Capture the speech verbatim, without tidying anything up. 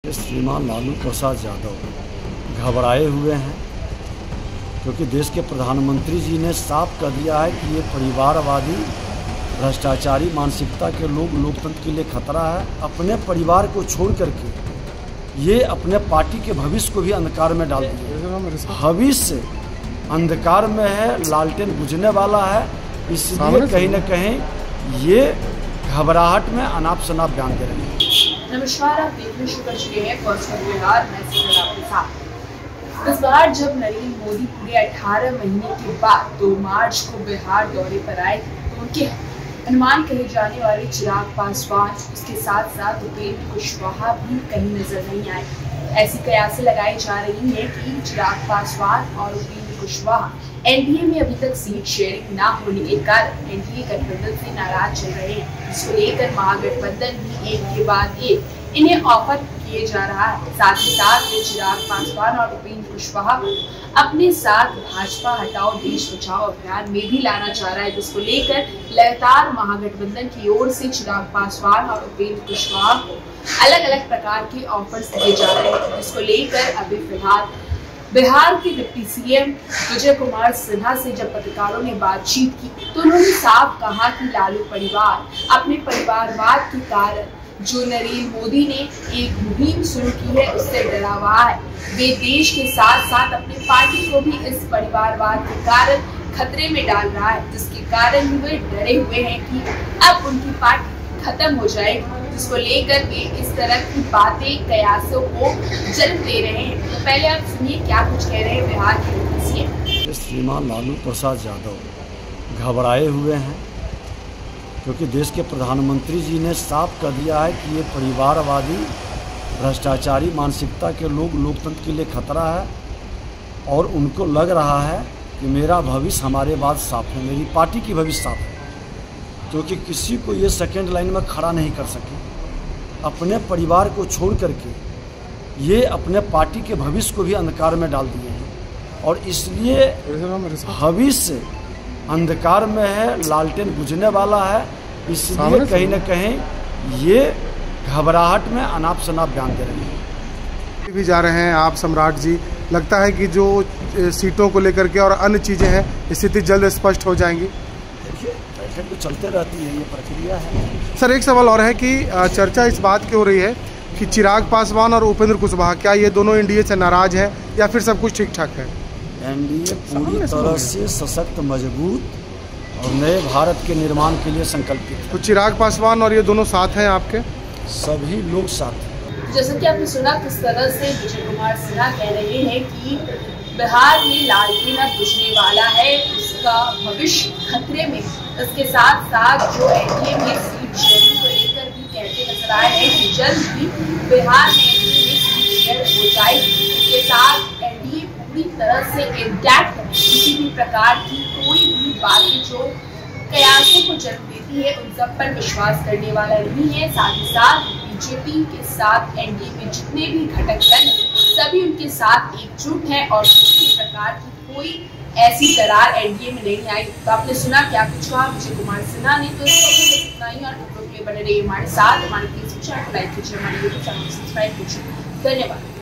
श्रीमान लालू प्रसाद यादव घबराए हुए हैं क्योंकि देश के प्रधानमंत्री जी ने साफ कर दिया है कि ये परिवारवादी भ्रष्टाचारी मानसिकता के लोग लोकतंत्र के लिए खतरा है। अपने परिवार को छोड़ करके ये अपने पार्टी के भविष्य को भी अंधकार में डाल दिए। भविष्य अंधकार में है, लालटेन बुझने वाला है, इसलिए कहीं न कहीं ये घबराहट में अनाप शनाप बयान दे रहे हैं। नमस्कार, आप देख रहे हैं कॉस्मो बिहार, मैं सिमरन आपके साथ। इस बार जब नरेंद्र मोदी पूरे अठारह महीने के बाद दो मार्च को बिहार दौरे पर आए तो उनके अनुमान कहे जाने वाले चिराग पासवान, उसके साथ साथ उपेंद्र कुशवाहा भी कहीं नजर नहीं आए। ऐसी कयासें लगाई जा रही है कि चिराग पासवान और उपेंद्र कुशवाहा एनडीए में अभी तक सीट शेयरिंग ना होने के कारण एनडीए गठबंधन से नाराज चल रहे हैं, जिसको लेकर महागठबंधन भी एक के बाद एक इन्हें ऑफर किए जा रहा है। साथ ही साथ वो चिराग पासवान और उपेंद्र कुशवाहा अपने साथ भाजपा हटाओ देश बचाओ अभियान में भी लाना चाह रहा है, जिसको लेकर लगातार महागठबंधन की ओर से चिराग पासवान और उपेंद्र कुशवाहा को अलग अलग प्रकार के ऑफर्स दिए जा रहे हैं, जिसको लेकर अभी फिलहाल बिहार के डिप्टी सीएम विजय कुमार सिन्हा से जब पत्रकारों ने बातचीत की तो उन्होंने साफ कहा कि लालू परिवार अपने परिवारवाद के कारण जो नरेंद्र मोदी ने एक मुहिम शुरू की है उससे डरा हुआ है। वे देश के साथ साथ अपनी पार्टी को भी इस परिवारवाद के कारण खतरे में डाल रहा है, जिसके कारण वे डरे हुए हैं कि अब उनकी पार्टी खत्म हो जाएगी, जिसको लेकर वे इस तरह की बातें कयासों को जन्म दे रहे हैं। तो पहले आप सुनिए क्या कुछ कह रहे हैं बिहार के सीएम। श्रीमान लालू प्रसाद यादव घबराए हुए हैं क्योंकि देश के प्रधानमंत्री जी ने साफ कर दिया है कि ये परिवारवादी भ्रष्टाचारी मानसिकता के लोग लोकतंत्र के लिए खतरा है और उनको लग रहा है कि मेरा भविष्य हमारे बाद साफ है, मेरी पार्टी की भविष्य साफ है, क्योंकि किसी को ये सेकेंड लाइन में खड़ा नहीं कर सके। अपने परिवार को छोड़ करके ये अपने पार्टी के भविष्य को भी अंधकार में डाल दिए हैं और इसलिए भविष्य अंधकार में है, लालटेन बुझने वाला है, इसलिए कहीं न कहीं ये घबराहट में अनाप शनाप बयान दे रहे हैं। भी जा रहे हैं आप सम्राट जी, लगता है कि जो सीटों को लेकर के और अन्य चीज़ें हैं स्थिति जल्द स्पष्ट हो जाएंगी। देखिए बैठक तो चलते रहती है, ये प्रक्रिया है। सर एक सवाल और है कि चर्चा इस बात की हो रही है कि चिराग पासवान और उपेंद्र कुशवाहा क्या ये दोनों एनडीए से नाराज हैं या फिर सब कुछ ठीक ठाक है? एनडीए पूरी तरह से सशक्त, मजबूत और नए भारत के निर्माण के लिए संकल्पित है। तो चिराग पासवान और ये दोनों साथ हैं आपके? सभी लोग साथ हैं। जैसा कि आपने सुना किस तरह से विजय कुमार सिन्हा कह रहे हैं कि बिहार में लालटेन अब बुझने वाला है, उसका भविष्य खतरे में। इसके साथ साथ जो एनडीए में सीट शेयरिंग को लेकर भी कहते नजर आए हैं कि जल्द ही बिहार में एनडीए में सीट शेयर हो जाएगी। इसके साथ एनडीए पूरी तरह से इंटैक्ट है, किसी भी प्रकार की कोई भी बातें जो कयासों को जन्म देती है उन सब पर विश्वास करने वाला नहीं है। साथ ही साथ बीजेपी के साथ एनडीए में जितने भी घटक दल सभी उनके साथ एकजुट हैं और किसी भी प्रकार की कोई ऐसी दरार एनडीए में नहीं आई। तो आपने सुना क्या कुछ कहा विजय कुमार सिन्हा ने। तो इतना ही और खबरों के लिए बने रहिए हमारे साथ। हमारे फेसबुक चैनल को लाइक कीजिए, हमारे यूट्यूब चैनल को सब्सक्राइब कीजिए। धन्यवाद।